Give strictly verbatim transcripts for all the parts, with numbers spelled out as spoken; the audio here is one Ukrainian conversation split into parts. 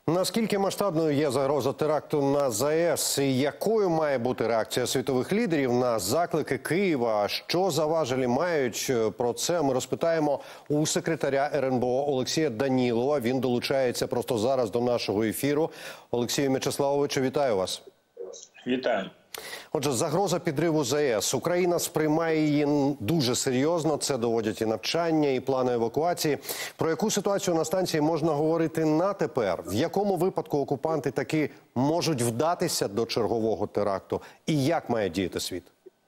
Наскільки масштабною є загроза теракту на ЗАЕС і якою має бути реакція світових лідерів на заклики Києва? Що за важелі мають? Про це ми розпитаємо у секретаря ер ен бе о Олексія Данілова. Він долучається просто зараз до нашого ефіру. Олексію Мячеславовичу, вітаю вас. Вітаю. Отже, загроза підриву ЗАЕС. Україна сприймає її дуже серйозно. Це доводять і навчання, і плани евакуації. Про яку ситуацію на станції можна говорити на тепер? В якому випадку окупанти таки можуть вдатися до чергового теракту? І як має діяти світ?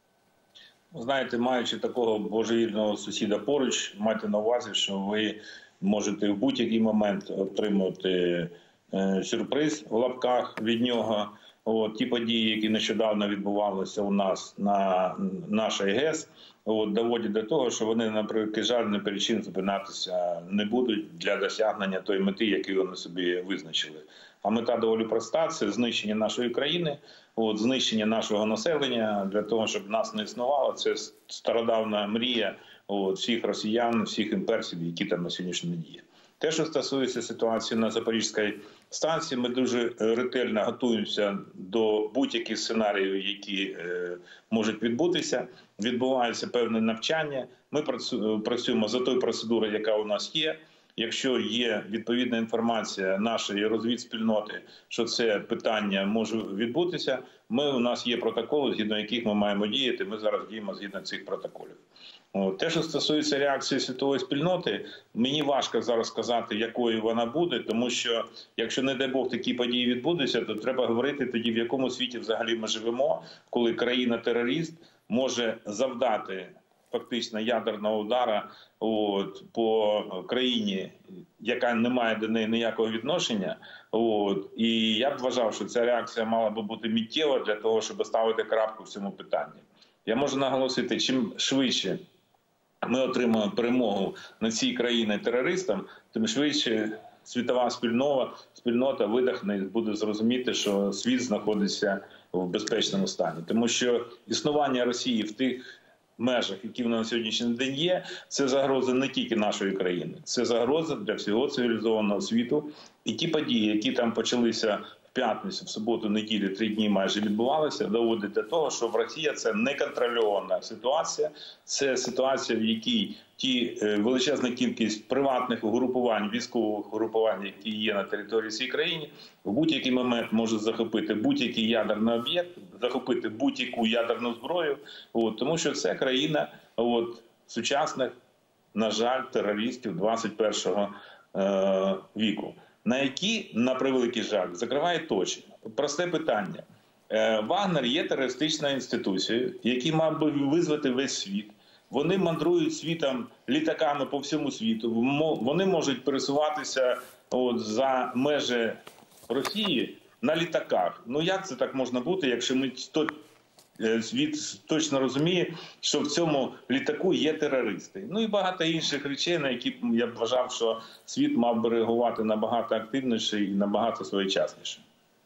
Знаєте, маючи такого божевільного сусіда поруч, майте на увазі, що ви можете в будь-який момент отримати е, сюрприз в лапках від нього. От, ті події, які нещодавно відбувалися у нас на нашій ГЕС, от, доводять до того, що вони, на превеликий жаль, не перед чим зупинятися не будуть для досягнення тої мети, яку вони собі визначили. А мета доволі проста – це знищення нашої країни, от, знищення нашого населення, для того, щоб нас не існувало. Це стародавна мрія от, всіх росіян, всіх імперців, які там на сьогоднішній день є. Те, що стосується ситуації на Запорізькій станції, ми дуже ретельно готуємося до будь-яких сценаріїв, які е, можуть відбутися. Відбувається певне навчання. Ми працюємо за тою процедурою, яка у нас є. Якщо є відповідна інформація нашої розвідспільноти, що це питання може відбутися, ми, у нас є протоколи, згідно яких ми маємо діяти. Ми зараз діємо згідно цих протоколів. Те, що стосується реакції світової спільноти, мені важко зараз сказати, якою вона буде, тому що, якщо, не дай Бог, такі події відбудуться, то треба говорити тоді, в якому світі взагалі ми живемо, коли країна-терорист може завдати фактично ядерного удара от, по країні, яка не має до неї ніякого відношення. От, і я б вважав, що ця реакція мала би бути миттєва для того, щоб ставити крапку в цьому питанні. Я можу наголосити, чим швидше ми отримаємо перемогу над цією країною-терористом, тим швидше світова спільнота, спільнота видихне і буде зрозуміти, що світ знаходиться в безпечному стані. Тому що існування Росії в тих межах, які вона на сьогоднішній день є, це загроза не тільки нашої країни, це загроза для всього цивілізованого світу. І ті події, які там почалися в п'ятницю, в суботу, неділю, три дні майже відбувалися, доводить до того, що в Росії це неконтрольована ситуація. Це ситуація, в якій ті величезна кількість приватних угрупувань, військових угрупувань, які є на території цієї країни, в будь-який момент можуть захопити будь-який ядерний об'єкт, захопити будь-яку ядерну зброю. От, тому що це країна от, сучасних, на жаль, терористів двадцять першого е, віку. На які, на превеликий жаль, закриває точно. Просте питання. Вагнер є терористичною інституцією, який мав би визвати весь світ. Вони мандрують світом літаками по всьому світу. Вони можуть пересуватися от, за межі Росії на літаках. Ну як це так можна бути, якщо ми світ точно розуміє, що в цьому літаку є терористи. Ну і багато інших речей, на які я б вважав, що світ мав би реагувати набагато активніше і набагато своєчасніше.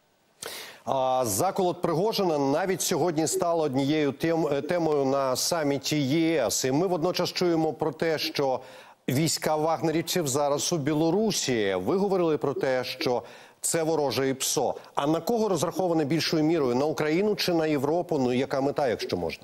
А заколот Пригожина навіть сьогодні стало однією тем, темою на саміті є ес. І ми водночас чуємо про те, що війська вагнерівців зараз у Білорусі. Ви говорили про те, що це вороже ІПСО. А на кого розраховане більшою мірою? На Україну чи на Європу? Ну, яка мета, якщо можна?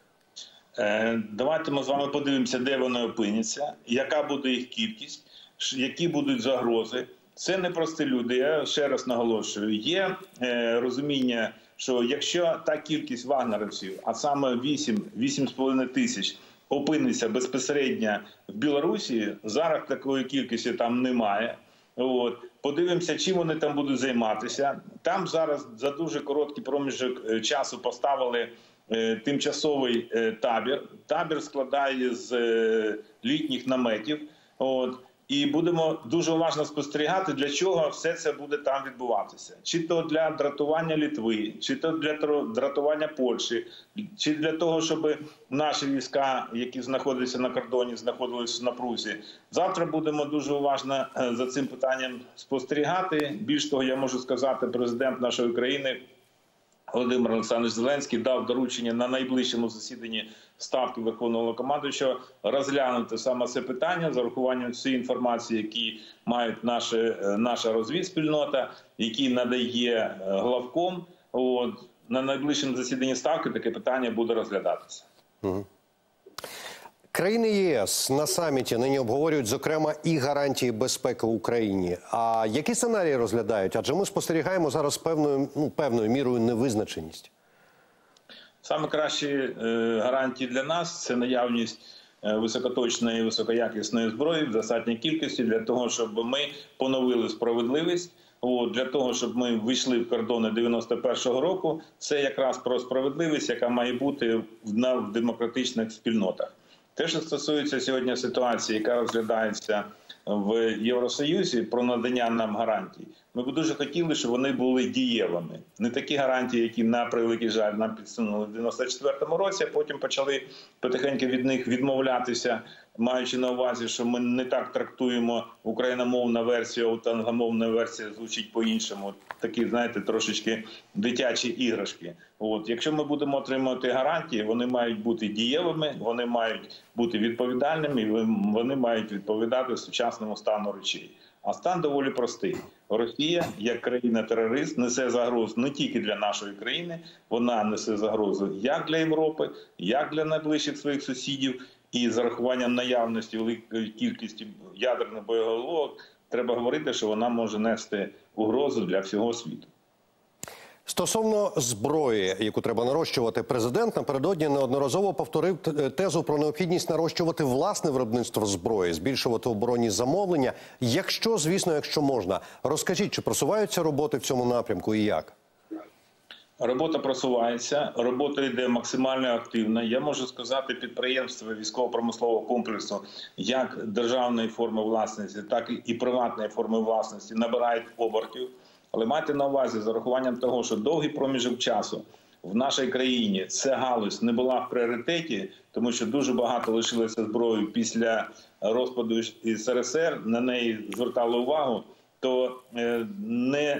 Е, давайте ми з вами подивимося, де вони опиняться, яка буде їх кількість, які будуть загрози. Це не прості люди, я ще раз наголошую. Є е, розуміння, що якщо та кількість вагнерівців, а саме вісім - вісім з половиною тисяч, опиниться безпосередньо в Білорусі, зараз такої кількості там немає. От. Подивимося, чим вони там будуть займатися. Там зараз за дуже короткий проміжок часу поставили е, тимчасовий е, табір. Табір складає з е, літніх наметів. От. І будемо дуже уважно спостерігати, для чого все це буде там відбуватися. Чи то для дратування Литви, чи то для дратування Польщі, чи для того, щоб наші війська, які знаходяться на кордоні, знаходилися в напрузі. Завтра будемо дуже уважно за цим питанням спостерігати. Більш того, я можу сказати, президент нашої країни Володимир Олександрович Зеленський дав доручення на найближчому засіданні Ставки Верховного Головнокомандуючого розглянути саме це питання з урахуванням всієї інформації, які мають наші, наша розвідспільнота, які надає главком. От, на найближчому засіданні Ставки таке питання буде розглядатися. Угу. Країни ЄС на саміті нині обговорюють, зокрема, і гарантії безпеки Україні. А які сценарії розглядають? Адже ми спостерігаємо зараз певною, ну, певною мірою невизначеність. Саме кращі е, гарантії для нас – це наявність е, високоточної і високоякісної зброї в достатній кількості для того, щоб ми поновили справедливість. От, для того, щоб ми вийшли в кордони дев'яносто першого року, це якраз про справедливість, яка має бути в, на, в демократичних спільнотах. Те, що стосується сьогодні ситуації, яка розглядається в Євросоюзі про надання нам гарантій, ми б дуже хотіли, щоб вони були дієвими. Не такі гарантії, які, на превеликий жаль, нам підсунули в дев'яносто четвертому році, а потім почали потихеньку від них відмовлятися, маючи на увазі, що ми не так трактуємо україномовна версія, а англомовна версія звучить по-іншому. Такі, знаєте, трошечки дитячі іграшки. От. Якщо ми будемо отримувати гарантії, вони мають бути дієвими, вони мають бути відповідальними, і вони мають відповідати сучасному стану речей. А стан доволі простий. Росія, як країна-терорист, несе загрозу не тільки для нашої країни, вона несе загрозу як для Європи, як для найближчих своїх сусідів. І з урахуванням наявності великої кількості ядерних боєголовок треба говорити, що вона може нести угрозу для всього світу. Стосовно зброї, яку треба нарощувати, президент напередодні неодноразово повторив тезу про необхідність нарощувати власне виробництво зброї, збільшувати оборонні замовлення. Якщо, звісно, якщо можна. Розкажіть, чи просуваються роботи в цьому напрямку і як? Робота просувається, робота йде максимально активно. Я можу сказати, підприємства військово-промислового комплексу, як державної форми власності, так і приватної форми власності набирають обертів. Але майте на увазі, з урахуванням того, що довгий проміжок часу в нашій країні ця галузь не була в пріоритеті, тому що дуже багато лишилося зброї після розпаду ес ер ес ер, на неї звертали увагу, то не...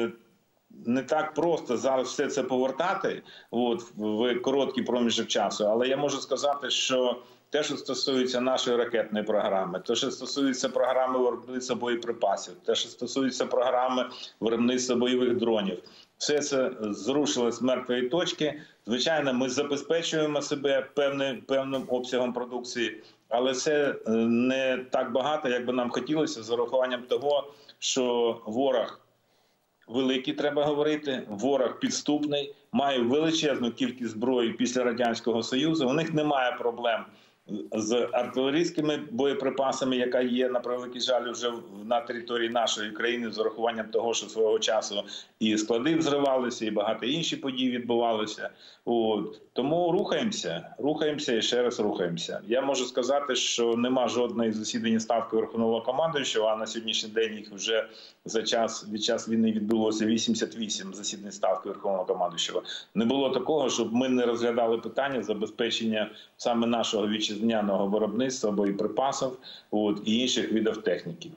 Не так просто зараз все це повертати от, в короткий проміжок часу, але я можу сказати, що те, що стосується нашої ракетної програми, те, що стосується програми виробництва боєприпасів, те, що стосується програми виробництва бойових дронів, все це зрушило з мертвої точки. Звичайно, ми забезпечуємо себе певним, певним обсягом продукції, але це не так багато, як би нам хотілося, з урахуванням того, що ворог великий, треба говорити, ворог підступний, має величезну кількість зброї після Радянського Союзу. У них немає проблем з артилерійськими боєприпасами, яка є, на превеликий жаль, вже на території нашої країни, з урахуванням того, що свого часу і склади взривалися, і багато інші події відбувалися. От. Тому рухаємося, рухаємося і ще раз рухаємося. Я можу сказати, що нема жодної засідання Ставки Верховного Головнокомандуючого, а на сьогоднішній день їх вже за час, від час війни відбулося вісімдесят вісім засідань Ставки Верховного Головнокомандуючого. Не було такого, щоб ми не розглядали питання забезпечення саме нашого вітчизняного виробництва, боєприпасів от, і інших видів техніки.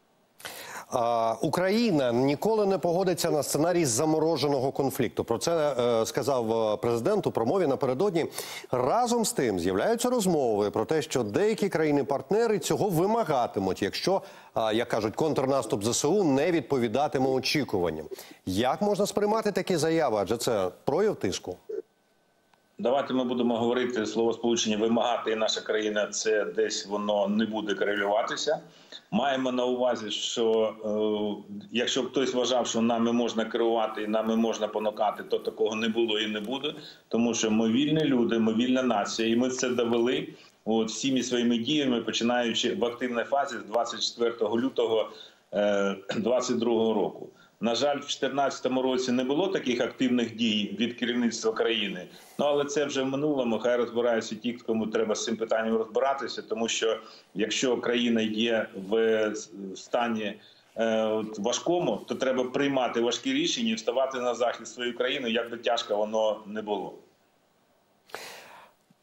Україна ніколи не погодиться на сценарій замороженого конфлікту. Про це е, сказав президент у промові напередодні. Разом з тим з'являються розмови про те, що деякі країни-партнери цього вимагатимуть, якщо, е, як кажуть, контрнаступ зе се у не відповідатиме очікуванням. Як можна сприймати такі заяви? Адже це прояв тиску. Давайте ми будемо говорити словосполучення «вимагати» і наша країна, це десь воно не буде корелюватися. Маємо на увазі, що е, якщо хтось вважав, що нами можна керувати і нами можна понукати, то такого не було і не буде. Тому що ми вільні люди, ми вільна нація, і ми це довели от, всіми своїми діями, починаючи в активній фазі з двадцять четвертого лютого двадцять другого року. На жаль, в дві тисячі чотирнадцятому році не було таких активних дій від керівництва країни. Ну, але це вже в минулому, хай розбираються ті, кому треба з цим питанням розбиратися, тому що якщо країна є в стані е, важкому, то треба приймати важкі рішення і вставати на захист своєї країни, як би тяжко воно не було.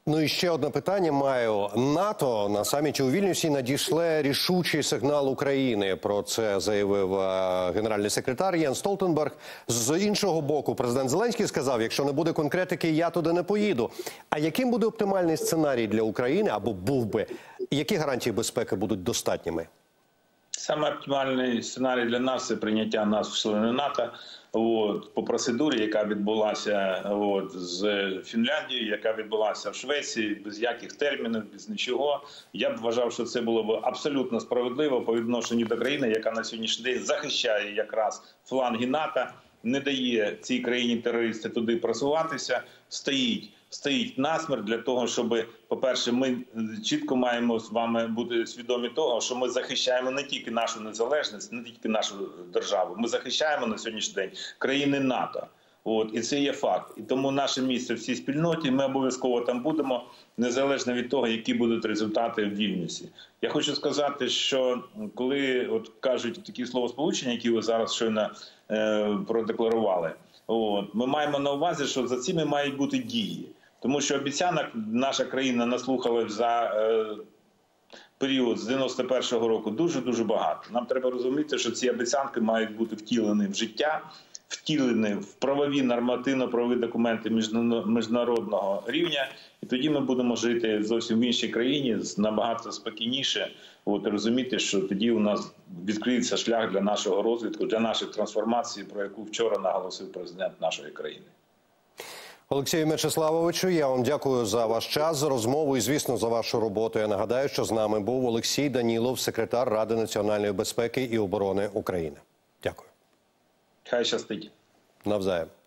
Ну і ще одне питання маю. НАТО на саміті у Вільнюсі надійшле рішучий сигнал України. Про це заявив е, генеральний секретар Єнс Столтенберг. З іншого боку, президент Зеленський сказав, якщо не буде конкретики, я туди не поїду. А яким буде оптимальний сценарій для України, або був би? Які гарантії безпеки будуть достатніми? Саме оптимальний сценарій для нас – це прийняття нас в члени НАТО. От, по процедурі, яка відбулася от, з Фінляндією, яка відбулася в Швеції, без яких термінів, без нічого. Я б вважав, що це було б абсолютно справедливо по відношенню до країни, яка на сьогоднішній день захищає якраз фланги НАТО, не дає цій країні-терористи туди просуватися, стоїть. Стоїть насмерть для того, щоб, по-перше, ми чітко маємо з вами бути свідомі того, що ми захищаємо не тільки нашу незалежність, не тільки нашу державу. Ми захищаємо на сьогоднішній день країни НАТО. От, і це є факт. І тому наше місце в цій спільноті, ми обов'язково там будемо, незалежно від того, які будуть результати в Вільнюсі. Я хочу сказати, що коли от кажуть такі словосполучення, які ви зараз щойно е, продекларували, от, ми маємо на увазі, що за цими мають бути дії. Тому що обіцянок наша країна наслухала за е, період з дев'яносто першого року дуже-дуже багато. Нам треба розуміти, що ці обіцянки мають бути втілені в життя, втілені в правові, нормативно-правові документи міжнародного рівня. І тоді ми будемо жити зовсім в іншій країні, набагато спокійніше. От, розуміти, що тоді у нас відкриється шлях для нашого розвитку, для наших трансформацій, про яку вчора наголосив президент нашої країни. Олексію Мячеславовичу, я вам дякую за ваш час, за розмову і, звісно, за вашу роботу. Я нагадаю, що з нами був Олексій Данілов, секретар Ради національної безпеки і оборони України. Дякую. Хай щастить. Навзаєм.